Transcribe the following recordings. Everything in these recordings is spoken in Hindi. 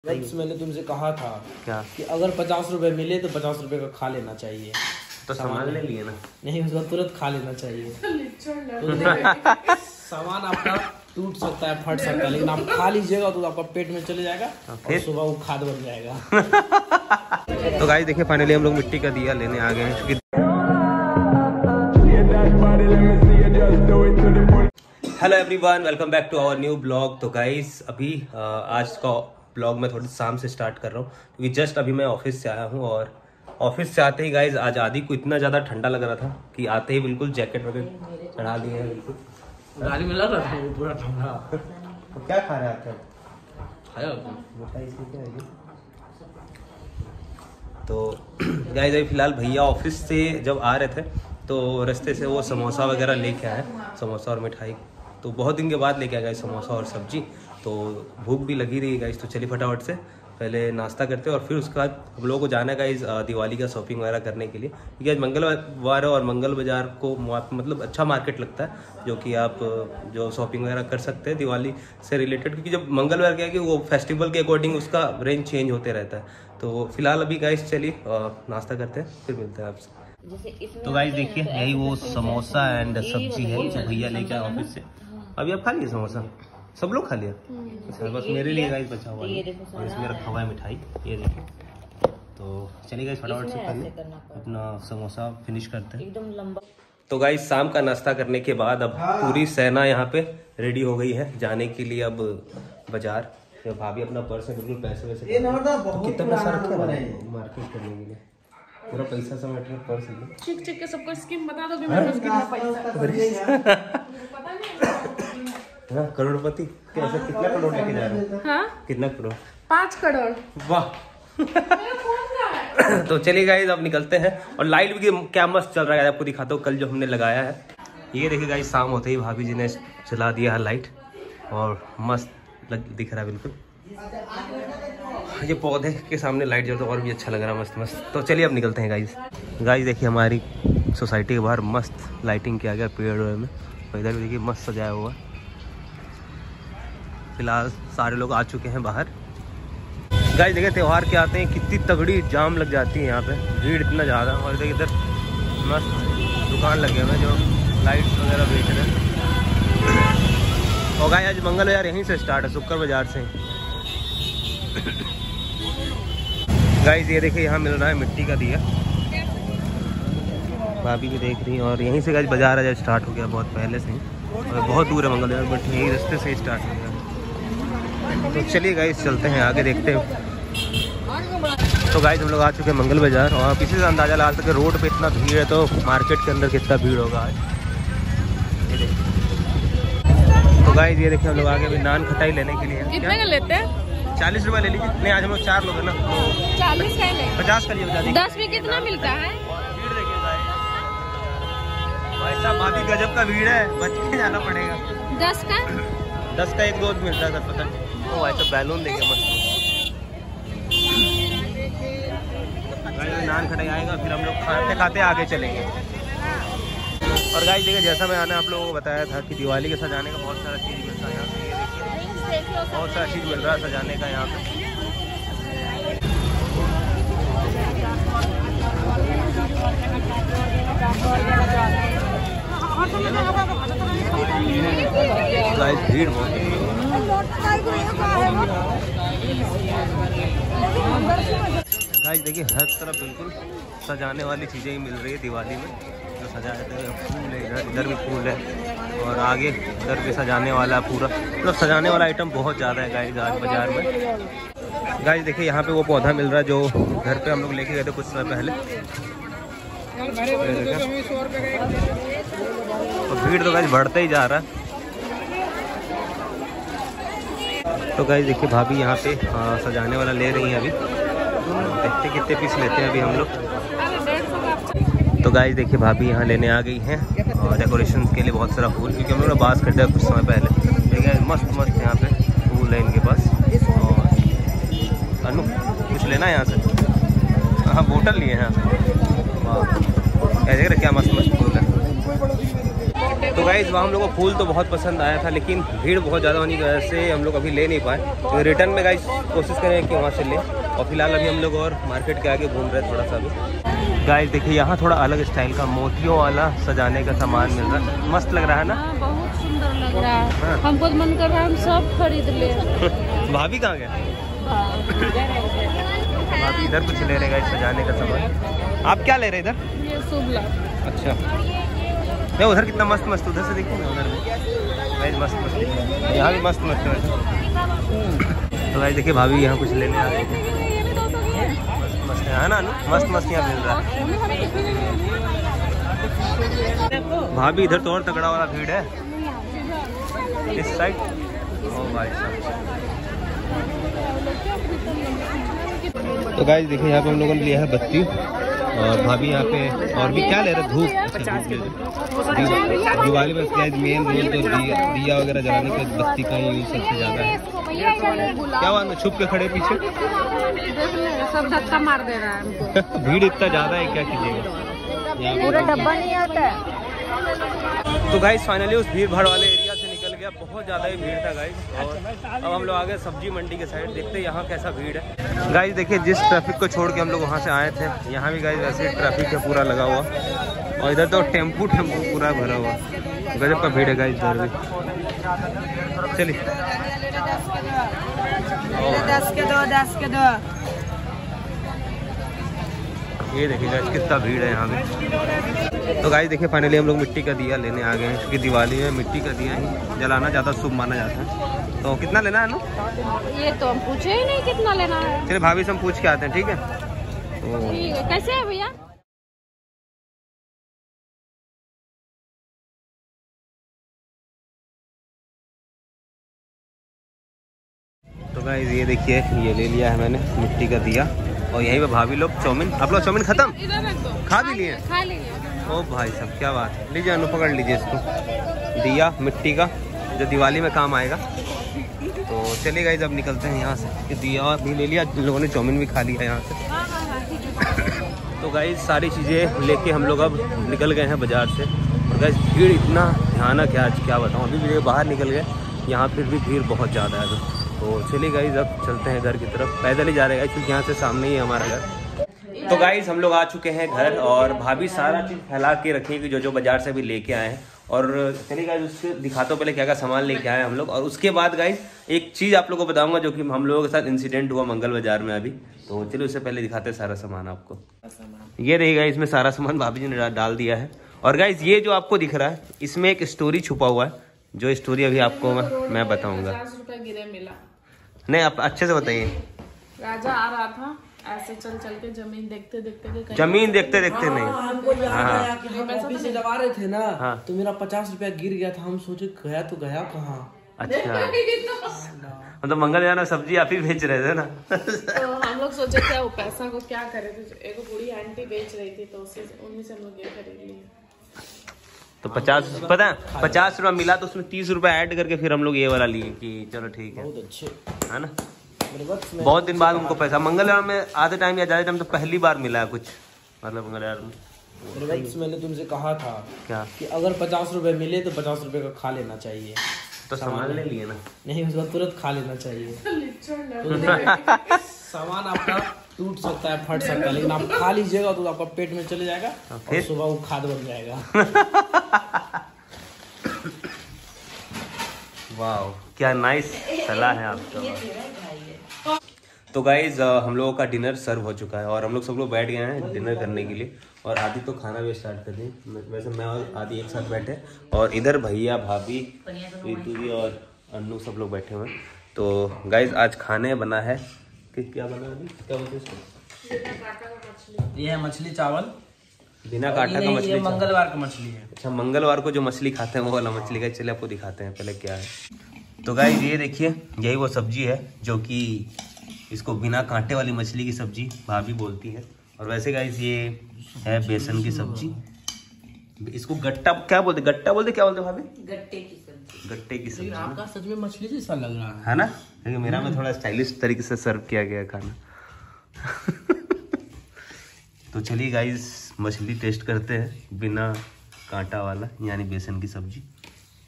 मैंने तुमसे कहा था क्या कि अगर 50 रुपए मिले तो 50 रुपए का खा लेना चाहिए। तो सामान ले लिए ना? नहीं, उसका तुरंत खा लेना चाहिए। सामान आपका टूट सकता है, फट सकता है, लेकिन आप खा लीजिएगा तो आपका पेट में चले जाएगा और सुबह वो खाद बन जाएगा। तो गाइस देखिए फाइनली हम लोग मिट्टी का दिया लेने आ गए हैं। Hello everyone, welcome back to our new blog. तो गाइस अभी आज का ब्लॉग मैं थोड़ी शाम से स्टार्ट कर रहा हूँ क्योंकि जस्ट अभी मैं ऑफिस से आया हूँ और ऑफिस से आते ही गाइस आज आदि को इतना ज़्यादा ठंडा लग रहा था कि आते ही बिल्कुल जैकेट वगैरह चढ़ा दिए हैं। बिल्कुल गाड़ी में लग रहा था वो पूरा ठंडा। तो क्या खा रहे हैं आप? मिठाई इसमें क्या है? तो गाइस अभी फिलहाल भैया ऑफिस से जब आ रहे थे तो रास्ते से वो समोसा वगैरह लेके आए, समोसा और मिठाई। तो बहुत दिन के बाद लेके आए गाइस समोसा और सब्जी। तो भूख भी लगी रही है गाइस, तो चलिए फटाफट से पहले नाश्ता करते हैं और फिर उसके बाद हम लोगों को जाना है गाइस दिवाली का शॉपिंग वगैरह करने के लिए, क्योंकि आज मंगलवार है और मंगल बाजार को मतलब अच्छा मार्केट लगता है जो कि आप जो शॉपिंग वगैरह कर सकते हैं दिवाली से रिलेटेड, क्योंकि जब मंगलवार क्या है कि वो फेस्टिवल के अकॉर्डिंग उसका रेंज चेंज होते रहता है। तो फिलहाल अभी गाइस चलिए नाश्ता करते हैं, फिर मिलते हैं आपसे। तो गाइस देखिए यही वो समोसा एंड सब्जी है जो भैया लेके आए ऑफिस से। अभी आप खा लिए समोसा? सब लोग खा लिया? अच्छा, बस मेरे लिए गाइस बचा हुआ है और इसमें रखा हुआ है मिठाई, ये देखिए। तो चलिए गाइस फटाफट से खा लें, अपना समोसा फिनिश करते हैं एकदम लंबा। तो गाइस शाम का नाश्ता करने के बाद अब पूरी सेना यहाँ पे रेडी हो गई है जाने के लिए अब बाजार। भाभी अपना पर्स है बिल्कुल पैसे वैसे कितना पैसा रखे मार्केट करने के लिए, पूरा पैसा समेट रहे पर्स में। चिक चिक के सबको स्कीम बता दो कि मेरे पास कितना पैसा पता नहीं। हाँ, करोड़पति कैसे? कितना करोड़ लेके जा रहे हो? हाँ? कितना करोड़? 5 करोड़। वाह। तो चलिए गाइस अब निकलते हैं। और लाइट भी क्या मस्त चल रहा है, आपको दिखाता हूँ कल जो हमने लगाया है। ये देखिए गाइस शाम होते ही भाभी जी ने चला दिया है लाइट और मस्त दिख रहा है बिल्कुल। ये पौधे के सामने लाइट जलता है और भी अच्छा लग रहा है, मस्त मस्त। तो चलिए अब निकलते हैं गाइस देखिए हमारी सोसाइटी के बाहर मस्त लाइटिंग किया गया पेड़ में, और इधर भी देखिए मस्त सजाया हुआ। फिलहाल सारे लोग आ चुके हैं बाहर। गाइस देखिए त्यौहार के आते हैं कितनी तगड़ी जाम लग जाती है यहाँ पे, भीड़ इतना ज़्यादा। और देखिए इधर मस्त दुकान लगे हुए हैं जो लाइट्स वगैरह बेच रहे हैं। और गाइस आज मंगल बाजार यहीं से स्टार्ट है, शुक्र बाजार से। गाइस ये देखिए यहाँ मिल रहा है मिट्टी का दिया, भाभी भी देख रही है। और यहीं से गाइस बाजार आज स्टार्ट हो गया बहुत पहले से ही, और बहुत दूर है मंगल बाजार, बट यही रास्ते से स्टार्ट हो गया। तो चलिए गाइस चलते हैं आगे देखते हैं। तो गाइस हम लोग आ चुके हैं मंगल बाजार और किसी से अंदाजा लगा सकते रोड पे इतना भीड़ है, तो मार्केट के अंदर कितना भीड़ होगा आज। तो गाइस ये देखिए हम लोग आगे भी नान खटाई लेने के लिए। कितने का लेते हैं? 40 रुपये ले लीजिए। नहीं आज हम लोग 4 लोग हैं ना, 40 का ले। 50 का लिए बता दीजिए। 10 में कितना मिलता है? भीड़ देखिए भाई साहब, भाभी गजब का भीड़ है, बच के जाना पड़ेगा। 10 का 10 का 1-2 मिलता है सर, पता नहीं। ओ ऐसा बैलून देखे मस्त। नान खटाई आएगा फिर हम लोग खाते खाते आगे चलेंगे। और गाइस देखिए जैसा मैंने आप लोगों को बताया था कि दिवाली के सजाने का बहुत सारा चीज़ मिलता है यहाँ पे। ये देखिए बहुत सारा चीज़ मिल रहा है सजाने का यहाँ पे। गाइस भीड़ बहुत है। गाइस देखिए हर तरफ बिल्कुल सजाने वाली चीज़ें ही मिल रही है दिवाली में। जो सजाए थे फूल है, इधर भी फूल है और आगे इधर भी सजाने वाला पूरा, मतलब सजाने वाला आइटम बहुत ज़्यादा है गाइस आज बाजार में। गाइस देखिए यहाँ पे वो पौधा मिल रहा है जो घर पे हम लोग लेके गए थे कुछ समय पहले। और भीड़ तो गाइस बढ़ता ही जा रहा है। तो गाइस देखिए भाभी यहाँ पे सजाने वाला ले रही हैं अभी, देखते कितने पीस लेते हैं अभी हम लोग। तो गाइस देखिए भाभी यहाँ लेने आ गई हैं और डेकोरेशन के लिए बहुत सारा फूल, क्योंकि हम लोग ने बात खरीदा कुछ समय पहले। देखिए मस्त मस्त यहाँ पे फूल है इनके पास। और अनु कुछ लेना है यहाँ से? हाँ बोतल लिए हैं यहाँ से। वाह क्या देख रहे क्या मस्त मस्त फूल है। तो गाइस वहाँ हम लोग को फूल तो बहुत पसंद आया था, लेकिन भीड़ बहुत ज़्यादा होने की वजह से हम लोग अभी ले नहीं पाए। तो रिटर्न में गाइस कोशिश करें कि वहाँ से लें। और फिलहाल अभी हम लोग और मार्केट के आगे घूम रहे हैं थोड़ा सा अभी। गाइस देखिए यहाँ थोड़ा अलग स्टाइल का मोतियों वाला सजाने का सामान मिल रहा है, मस्त लग रहा है ना। बहुत सुंदर लग रहा है। हमको तो मन कर रहा है हम सब खरीद ले। भाभी कहाँ गए? भाभी इधर कुछ ले रहे गाइस सजाने का सामान। आप क्या ले रहे इधर? ये शुभ लाभ। अच्छा, नहीं उधर कितना मस्त मस्त, उधर से देखिए ना, उधर में मस्त मस्त दिख रहा है, यहाँ भी मस्त मस्त है। तो भाई देखिए भाभी यहाँ कुछ लेने आ रहे हैं, मस्त मस्त है ना, मस्त मस्त यहाँ मिल रहा है। भाभी इधर तो और तगड़ा वाला भीड़ है इस साइड। ओ भाई साहब। तो गाइस देखिए यहाँ पे हम लोगों ने लिया है बत्ती, और भाभी यहाँ पे और भी क्या ले रहे? धूप। अच्छा दिवाली में मेन रोल तो दिया वगैरह जलाने के बत्ती का यूज सबसे ज्यादा है। क्या हुआ, छुप के खड़े पीछे? सब धक्का मार दे रहा है। भीड़ इतना ज्यादा है, क्या कीजिएगा, पूरा डब्बा नहीं आता है। तो गाइस फाइनली उस भीड़ भाड़ वाले एरिया से निकल गया, बहुत ज़्यादा ही भीड़ था गाइस। और अब हम लोग आ गए सब्जी मंडी के साइड, देखते हैं यहाँ कैसा भीड़ है। गाइस देखिए जिस ट्रैफिक को छोड़ के हम लोग वहाँ से आए थे, यहाँ भी गाइस वैसे ट्रैफिक है पूरा लगा हुआ, और इधर तो टेम्पू पूरा भरा हुआ, गजब का भीड़ है गाइस इधर भी। चलिए 10 के दो। ये देखिए गाइस कितना भीड़ है यहाँ पे। तो गाइस देखिए फाइनली हम लोग मिट्टी का दिया लेने आ गए हैं, क्योंकि दिवाली में मिट्टी का दिया ही जलाना ज़्यादा शुभ माना जाता है। तो कितना लेना है ना? ये तो हम पूछे ही नहीं कितना लेना है। चलिए भाभी से हम पूछ के आते हैं, ठीक है? ठीक है, कैसे है भैया? तो गाइस ये देखिए ये ले लिया है मैंने मिट्टी का दिया, और यहीं पे भाभी लोग चाउमीन, आप लोग चाउमीन खत्म खा भी लिए? खा लिए। ओ भाई साहब क्या बात है, लीजिए अनु पकड़ लीजिए इसको, दिया मिट्टी का जो दिवाली में काम आएगा। तो चलिए गाइस अब निकलते हैं यहाँ से, दिया भी ले लिया, लोगों ने चाउमीन भी खा लिया यहाँ से। तो गाइस सारी चीज़ें लेके हम लोग अब निकल गए हैं बाज़ार से, और गाइस भीड़ इतना भयानक है आज, क्या बताऊँ। अभी भी बाहर निकल गए, यहाँ फिर भी भीड़ बहुत ज़्यादा है। तो चलिए गाइस अब चलते हैं घर की तरफ, पैदल ही जा रहे हैं क्योंकि यहाँ से सामने ही है हमारा घर। तो गाइस हम लोग आ चुके हैं घर, और भाभी सारा चीज़ फैला के रखेगी जो बाजार से भी लेके आए हैं। और चलिए गाइस उससे दिखाता हूँ पहले क्या क्या सामान लेके आए हम लोग, और उसके बाद गाइस एक चीज़ आप लोगों को बताऊंगा जो कि हम लोगों के साथ इंसिडेंट हुआ मंगल बाजार में अभी। तो चलिए उससे पहले दिखाते हैं सारा सामान आपको। ये रहेगा, इसमें सारा सामान भाभी जी ने डाल दिया है। और गाइस ये जो आपको दिख रहा है इसमें एक स्टोरी छुपा हुआ है, जो स्टोरी अभी आपको मैं बताऊँगा। 50 रुपए गिरे मिला। नहीं आप अच्छे से बताइए। राजा आ रहा था ऐसे चल चल के, जमीन देखते देखते जमीन देखते देखते नहीं, हमको याद आया कि हम पैसा ऑफिस से जब आ रहे थे ना, हाँ। तो मेरा 50 रुपया गिर गया था। हम सोचे गया तो गया कहाँ। अच्छा मतलब मंगल जाना सब्जी आप ही बेच रहे थे ना? तो हम लोग सोचे थे वो पैसा को क्या करे थे, एक बूढ़ी आंटी बेच रही थी, तो उससे उन्हीं से हम लोग ये खरीद लिए। तो 50 पता है 50 रुपया मिला, तो उसमें 30 रुपया ऐड करके फिर हम लोग ये वाला लिए कि चलो ठीक है, बहुत अच्छे है ना। बहुत दिन बाद उनको पैसा, मंगलवार में आधे टाइम या ज्यादा टाइम तो पहली बार मिला है कुछ, मतलब मंगलवार में। मैंने तुमसे कहा था क्या कि अगर 50 रुपए मिले तो 50 रुपए का खा लेना चाहिए। तो सामान ले लिए ना? नहीं उसका तुरंत खा लेना चाहिए। सामान आपका टूट सकता है, फट सकता है, लेकिन आप खा लीजिएगा तो आपका पेट में चले जाएगा, और सुबह वो खाद बन जाएगा। वाह क्या नाइस सलाह है आपका। तो गाइज हम लोगों का डिनर सर्व हो चुका है, और हम लोग सब लोग बैठ गए हैं डिनर करने के लिए, और आदि तो खाना भी स्टार्ट कर दी। वैसे मैं और आदि एक साथ बैठे, और इधर भैया भाभी रीतू जी और अन्नू सब लोग बैठे हुए हैं। तो गाइज आज खाने बना है कि क्या बना है, क्या बोलते हैं इसको? ये है मछली चावल बिना कांटा का मछली। मंगलवार का मछली है। अच्छा मंगलवार को जो मछली खाते हैं वो वाला मछली का। चलिए आपको दिखाते हैं पहले क्या है। तो गाइस ये देखिए यही वो सब्जी है जो कि इसको बिना कांटे वाली मछली की सब्जी भाभी बोलती है। और वैसे गाइस ये है बेसन की सब्जी, इसको गट्टा क्या बोलते, गट्टा बोलते क्या बोलते भाभी? गट्टे की सब्जी। गट्टे की सब्जी। आपका सच में मछली जैसा लग रहा है ना, लेकिन मेरा में थोड़ा स्टाइलिश तरीके से सर्व किया गया खाना। तो चलिए गाइस मछली टेस्ट करते हैं बिना कांटा वाला, यानी बेसन की सब्जी।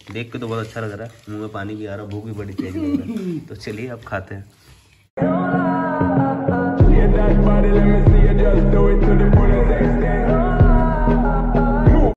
देख के तो बहुत अच्छा लग रहा है, मुंह में पानी भी आ रहा है, भूख भी बड़ी तेज लग रहा है। तो चलिए अब खाते हैं।